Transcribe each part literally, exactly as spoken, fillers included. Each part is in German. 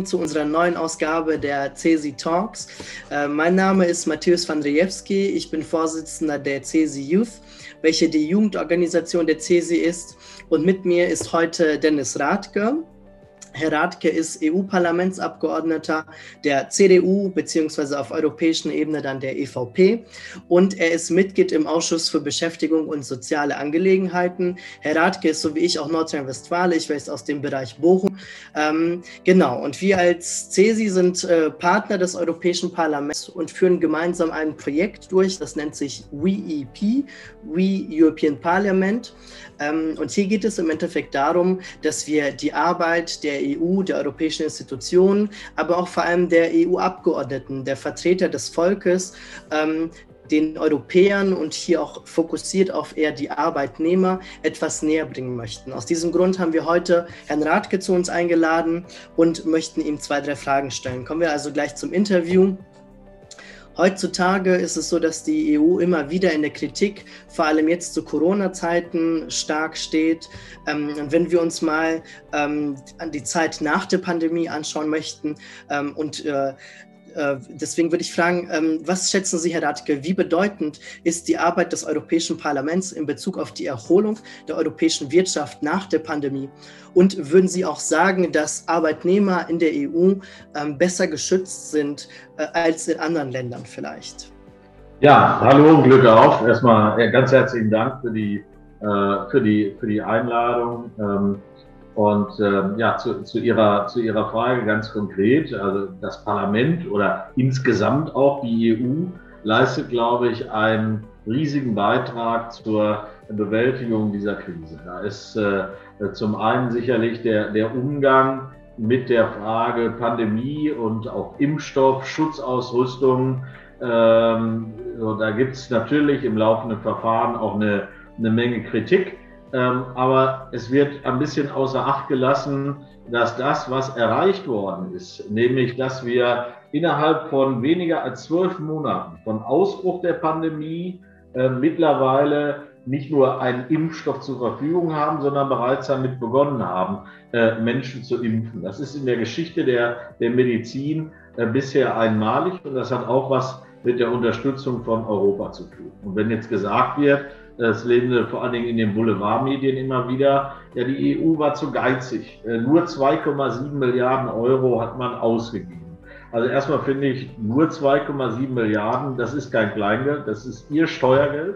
zu unserer neuen Ausgabe der CESI Talks. Äh, mein Name ist Matthäus Vandrzejewski, ich bin Vorsitzender der CESI Youth, welche die Jugendorganisation der CESI ist. Und mit mir ist heute Dennis Rathke. Herr Rathke ist E U-Parlamentsabgeordneter der C D U beziehungsweise auf europäischer Ebene dann der E V P und er ist Mitglied im Ausschuss für Beschäftigung und soziale Angelegenheiten. Herr Rathke ist so wie ich auch Nordrhein-Westfalen, ich weiß aus dem Bereich Bochum. Ähm, genau, und wir als CESI sind äh, Partner des Europäischen Parlaments und führen gemeinsam ein Projekt durch, das nennt sich We E P, We European Parliament. Ähm, und hier geht es im Endeffekt darum, dass wir die Arbeit der E U, der europäischen Institutionen, aber auch vor allem der E U-Abgeordneten, der Vertreter des Volkes, ähm, den Europäern und hier auch fokussiert auf eher die Arbeitnehmer etwas näher bringen möchten. Aus diesem Grund haben wir heute Herrn Rathke zu uns eingeladen und möchten ihm zwei, drei Fragen stellen. Kommen wir also gleich zum Interview. Heutzutage ist es so, dass die E U immer wieder in der Kritik, vor allem jetzt zu Corona-Zeiten, stark steht. Ähm, und wenn wir uns mal ähm, an die Zeit nach der Pandemie anschauen möchten ähm, und äh, deswegen würde ich fragen, was schätzen Sie, Herr Rathke, wie bedeutend ist die Arbeit des Europäischen Parlaments in Bezug auf die Erholung der europäischen Wirtschaft nach der Pandemie? Und würden Sie auch sagen, dass Arbeitnehmer in der E U besser geschützt sind als in anderen Ländern vielleicht? Ja, hallo und Glück auf. Erstmal ganz herzlichen Dank für die, für die, für die Einladung. Und äh, ja, zu, zu, ihrer, zu Ihrer Frage ganz konkret, also das Parlament oder insgesamt auch die E U leistet, glaube ich, einen riesigen Beitrag zur Bewältigung dieser Krise. Da ist äh, zum einen sicherlich der, der Umgang mit der Frage Pandemie und auch Impfstoff, Schutzausrüstung. Ähm, so, da gibt es natürlich im laufenden Verfahren auch eine, eine Menge Kritik. Ähm, aber es wird ein bisschen außer Acht gelassen, dass das, was erreicht worden ist, nämlich, dass wir innerhalb von weniger als zwölf Monaten von Ausbruch der Pandemie äh, mittlerweile nicht nur einen Impfstoff zur Verfügung haben, sondern bereits damit begonnen haben, äh, Menschen zu impfen. Das ist in der Geschichte der, der Medizin äh, bisher einmalig und das hat auch was mit der Unterstützung von Europa zu tun. Und wenn jetzt gesagt wird, das lesen wir vor allen Dingen in den Boulevardmedien immer wieder, ja, die E U war zu geizig. Nur zwei Komma sieben Milliarden Euro hat man ausgegeben. Also erstmal finde ich, nur zwei Komma sieben Milliarden, das ist kein Kleingeld, das ist ihr Steuergeld.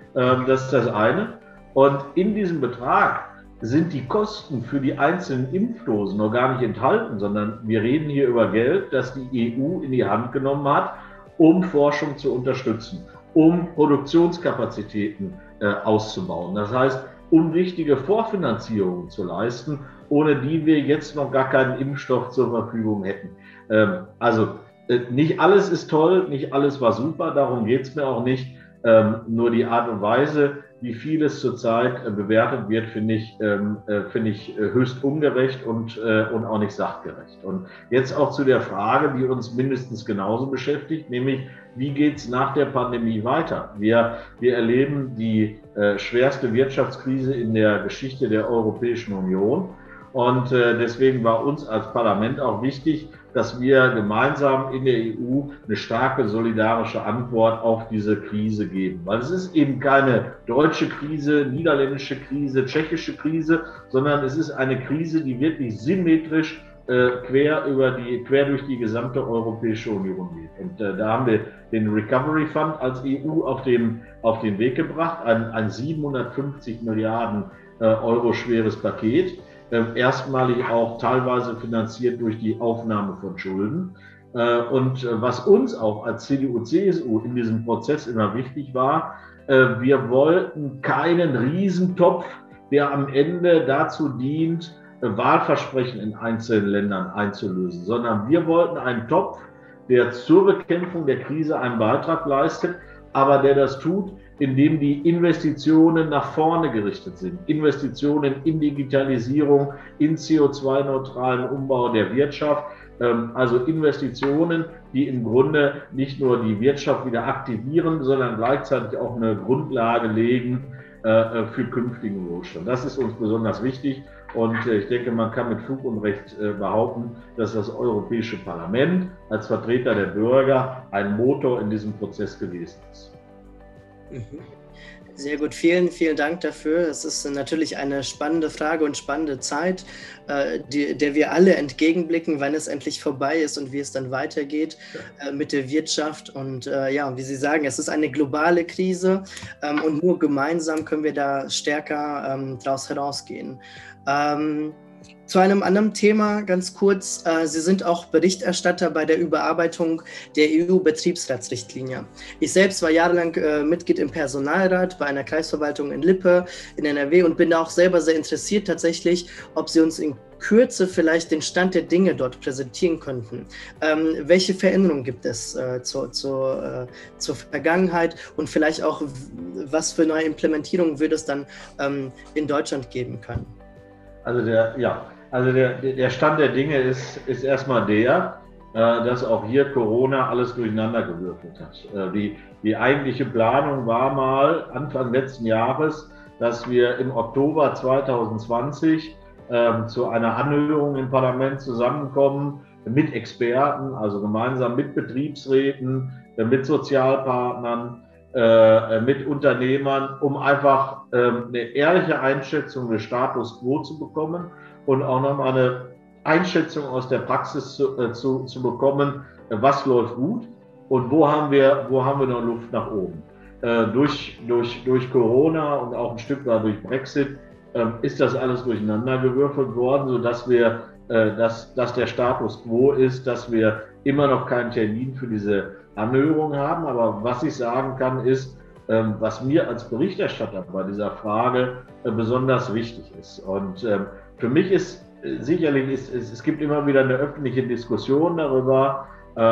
Das ist das eine. Und in diesem Betrag sind die Kosten für die einzelnen Impfdosen noch gar nicht enthalten, sondern wir reden hier über Geld, das die E U in die Hand genommen hat, um Forschung zu unterstützen, um Produktionskapazitäten äh, auszubauen. Das heißt, um wichtige Vorfinanzierungen zu leisten, ohne die wir jetzt noch gar keinen Impfstoff zur Verfügung hätten. Ähm, also äh, nicht alles ist toll, nicht alles war super, darum geht es mir auch nicht. Ähm, nur die Art und Weise, wie vieles zurzeit äh, bewertet wird, finde ich, ähm, äh, finde ich äh, höchst ungerecht und, äh, und auch nicht sachgerecht. Und jetzt auch zu der Frage, die uns mindestens genauso beschäftigt, nämlich, wie geht es nach der Pandemie weiter? Wir, wir erleben die äh, schwerste Wirtschaftskrise in der Geschichte der Europäischen Union. Und äh, deswegen war uns als Parlament auch wichtig, dass wir gemeinsam in der E U eine starke solidarische Antwort auf diese Krise geben. Weil es ist eben keine deutsche Krise, niederländische Krise, tschechische Krise, sondern es ist eine Krise, die wirklich symmetrisch äh, quer, über die, quer durch die gesamte Europäische Union geht. Und äh, da haben wir den Recovery Fund als E U auf den, auf den Weg gebracht, ein, ein siebenhundertfünfzig Milliarden äh, Euro schweres Paket. Erstmalig auch teilweise finanziert durch die Aufnahme von Schulden. Und was uns auch als C D U C S U in diesem Prozess immer wichtig war, wir wollten keinen Riesentopf, der am Ende dazu dient, Wahlversprechen in einzelnen Ländern einzulösen, sondern wir wollten einen Topf, der zur Bekämpfung der Krise einen Beitrag leistet, aber der das tut, indem die Investitionen nach vorne gerichtet sind. Investitionen in Digitalisierung, in C O zwei neutralen Umbau der Wirtschaft, also Investitionen, die im Grunde nicht nur die Wirtschaft wieder aktivieren, sondern gleichzeitig auch eine Grundlage legen für künftigen Wohlstand. Das ist uns besonders wichtig Und ich denke, man kann mit Fug und Recht behaupten, dass das Europäische Parlament als Vertreter der Bürger ein Motor in diesem Prozess gewesen ist. Sehr gut, vielen, vielen Dank dafür. Es ist natürlich eine spannende Frage und spannende Zeit, die, der wir alle entgegenblicken, wann es endlich vorbei ist und wie es dann weitergeht äh, mit der Wirtschaft. Und äh, ja, wie Sie sagen, es ist eine globale Krise ähm, und nur gemeinsam können wir da stärker ähm, daraus herausgehen. Ähm, Zu einem anderen Thema ganz kurz. Sie sind auch Berichterstatter bei der Überarbeitung der E U-Betriebsratsrichtlinie. Ich selbst war jahrelang Mitglied im Personalrat bei einer Kreisverwaltung in Lippe in N R W und bin da auch selber sehr interessiert tatsächlich, ob Sie uns in Kürze vielleicht den Stand der Dinge dort präsentieren könnten. Ähm, welche Veränderungen gibt es äh, zur, zur, äh, zur Vergangenheit und vielleicht auch, was für neue Implementierungen würde es dann ähm, in Deutschland geben können? Also der, ja, also der, der Stand der Dinge ist, ist erstmal der, äh, dass auch hier Corona alles durcheinander gewürfelt hat. Äh, die, die eigentliche Planung war mal Anfang letzten Jahres, dass wir im Oktober zweitausendzwanzig äh, zu einer Anhörung im Parlament zusammenkommen mit Experten, also gemeinsam mit Betriebsräten, äh, mit Sozialpartnern, Äh, mit Unternehmern, um einfach äh, eine ehrliche Einschätzung des Status quo zu bekommen und auch nochmal eine Einschätzung aus der Praxis zu, äh, zu, zu bekommen, äh, was läuft gut und wo haben wir, wo haben wir noch Luft nach oben. Äh, durch, durch, durch Corona und auch ein Stück weit durch Brexit äh, ist das alles durcheinandergewürfelt worden, sodass wir, äh, dass, dass der Status quo ist, dass wir immer noch keinen Termin für diese Anhörung haben, aber was ich sagen kann ist, ähm, was mir als Berichterstatter bei dieser Frage äh, besonders wichtig ist. Und ähm, für mich ist äh, sicherlich, ist, es, es gibt immer wieder eine öffentliche Diskussion darüber,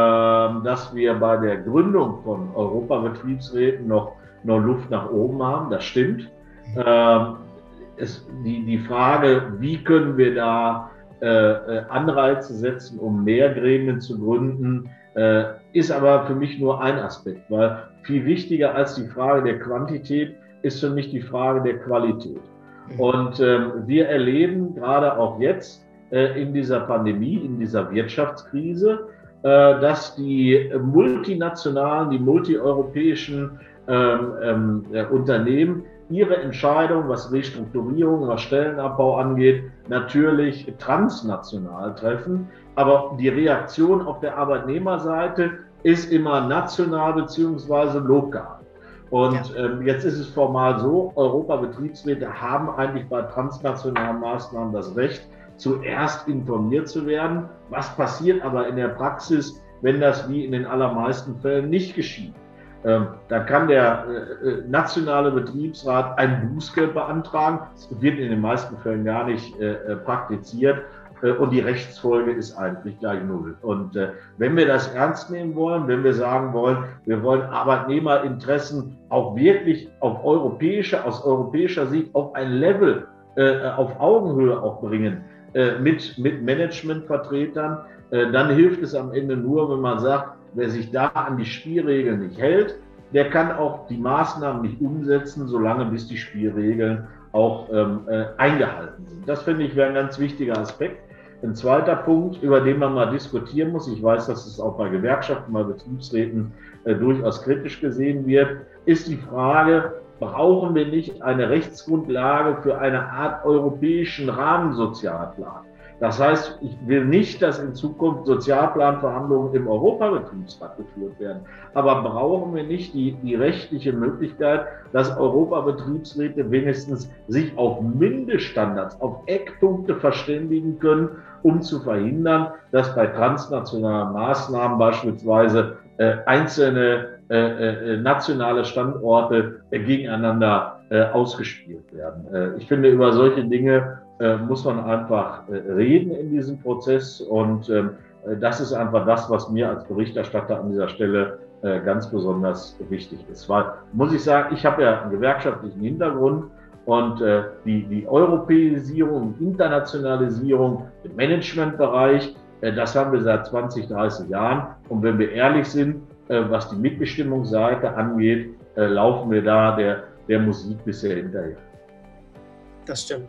äh, dass wir bei der Gründung von Europabetriebsräten noch, noch Luft nach oben haben. Das stimmt. Äh, es, die, die Frage, wie können wir da äh, Anreize setzen, um mehr Gremien zu gründen, äh, ist aber für mich nur ein Aspekt, weil viel wichtiger als die Frage der Quantität ist für mich die Frage der Qualität. Und ähm, wir erleben gerade auch jetzt äh, in dieser Pandemie, in dieser Wirtschaftskrise, äh, dass die multinationalen, die multieuropäischen ähm, ähm, äh, Unternehmen ihre Entscheidung, was Restrukturierung, was Stellenabbau angeht, natürlich transnational treffen. Aber die Reaktion auf der Arbeitnehmerseite ist immer national bzw. lokal. Und ja. ähm, jetzt ist es formal so, Europabetriebsräte haben eigentlich bei transnationalen Maßnahmen das Recht, zuerst informiert zu werden. Was passiert aber in der Praxis, wenn das wie in den allermeisten Fällen nicht geschieht? Ähm, da kann der äh, nationale Betriebsrat ein Bußgeld beantragen. Das wird in den meisten Fällen gar nicht äh, praktiziert. Äh, und die Rechtsfolge ist eigentlich gleich null. Und äh, wenn wir das ernst nehmen wollen, wenn wir sagen wollen, wir wollen Arbeitnehmerinteressen auch wirklich auf europäischer, aus europäischer Sicht auf ein Level, äh, auf Augenhöhe auch bringen, äh, mit, mit Managementvertretern, äh, dann hilft es am Ende nur, wenn man sagt, wer sich da an die Spielregeln nicht hält, der kann auch die Maßnahmen nicht umsetzen, solange bis die Spielregeln auch ähm, äh, eingehalten sind. Das finde ich wäre ein ganz wichtiger Aspekt. Ein zweiter Punkt, über den man mal diskutieren muss, ich weiß, dass es auch bei Gewerkschaften, bei Betriebsräten äh, durchaus kritisch gesehen wird, ist die Frage, brauchen wir nicht eine Rechtsgrundlage für eine Art europäischen Rahmensozialplan? Das heißt, ich will nicht, dass in Zukunft Sozialplanverhandlungen im Europabetriebsrat geführt werden. Aber brauchen wir nicht die, die rechtliche Möglichkeit, dass Europabetriebsräte wenigstens sich auf Mindeststandards, auf Eckpunkte verständigen können, um zu verhindern, dass bei transnationalen Maßnahmen beispielsweise äh, einzelne äh, äh, nationale Standorte äh, gegeneinander äh, ausgespielt werden. Äh, ich finde, über solche Dinge äh, muss man einfach äh, reden in diesem Prozess und äh, das ist einfach das, was mir als Berichterstatter an dieser Stelle äh, ganz besonders wichtig ist. Weil, muss ich sagen, ich habe ja einen gewerkschaftlichen Hintergrund und äh, die, die Europäisierung, Internationalisierung im Managementbereich, äh, das haben wir seit zwanzig, dreißig Jahren und wenn wir ehrlich sind, äh, was die Mitbestimmungsseite angeht, äh, laufen wir da der, der Musik bisher hinterher. Das stimmt.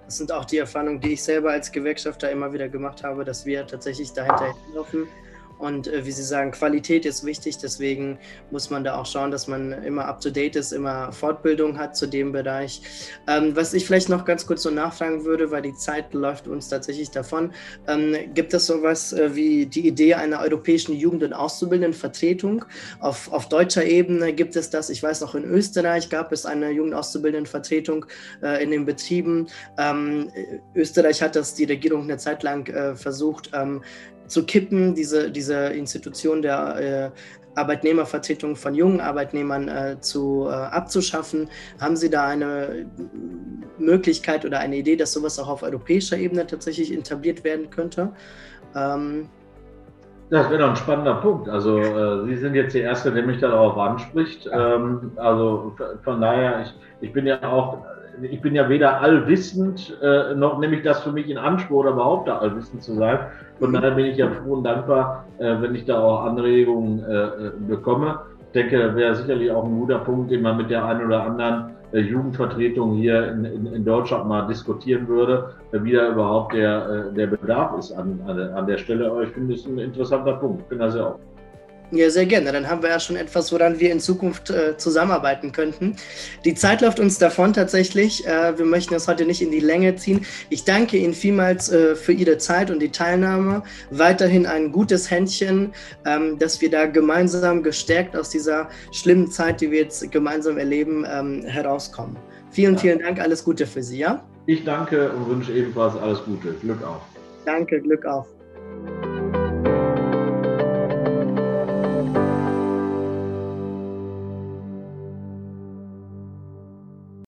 Das sind auch die Erfahrungen, die ich selber als Gewerkschafter immer wieder gemacht habe, dass wir tatsächlich dahinter laufen. Und äh, wie Sie sagen, Qualität ist wichtig, deswegen muss man da auch schauen, dass man immer up-to-date ist, immer Fortbildung hat zu dem Bereich. Ähm, was ich vielleicht noch ganz kurz so nachfragen würde, weil die Zeit läuft uns tatsächlich davon, ähm, gibt es sowas äh, wie die Idee einer europäischen Jugend- und Auszubildendenvertretung? Auf, auf deutscher Ebene gibt es das, ich weiß auch in Österreich gab es eine Jugend-Auszubildendenvertretung äh, in den Betrieben. Ähm, Österreich hat das die Regierung eine Zeit lang äh, versucht, ähm, zu kippen, diese, diese Institution der äh, Arbeitnehmervertretung von jungen Arbeitnehmern äh, zu, äh, abzuschaffen. Haben Sie da eine Möglichkeit oder eine Idee, dass sowas auch auf europäischer Ebene tatsächlich etabliert werden könnte? Ähm Das wäre doch ein spannender Punkt. Also äh, Sie sind jetzt die Erste, der mich darauf anspricht. Ja. Ähm, also von daher, ich, ich bin ja auch, ich bin ja weder allwissend, äh, noch nehme ich das für mich in Anspruch oder behaupte, allwissend zu sein. Von daher bin ich ja froh und dankbar, äh, wenn ich da auch Anregungen äh, bekomme. Ich denke, das wäre sicherlich auch ein guter Punkt, den man mit der einen oder anderen äh, Jugendvertretung hier in, in, in Deutschland mal diskutieren würde, äh, wie da überhaupt der, äh, der Bedarf ist an, an, an der Stelle. Aber ich finde, das ist ein interessanter Punkt. Ich finde das ja auch. Ja, sehr gerne. Dann haben wir ja schon etwas, woran wir in Zukunft äh, zusammenarbeiten könnten. Die Zeit läuft uns davon tatsächlich. Äh, wir möchten das heute nicht in die Länge ziehen. Ich danke Ihnen vielmals äh, für Ihre Zeit und die Teilnahme. Weiterhin ein gutes Händchen, ähm, dass wir da gemeinsam gestärkt aus dieser schlimmen Zeit, die wir jetzt gemeinsam erleben, ähm, herauskommen. Vielen, ja. vielen Dank. Alles Gute für Sie, ja? Ich danke und wünsche ebenfalls alles Gute. Glück auf. Danke, Glück auf.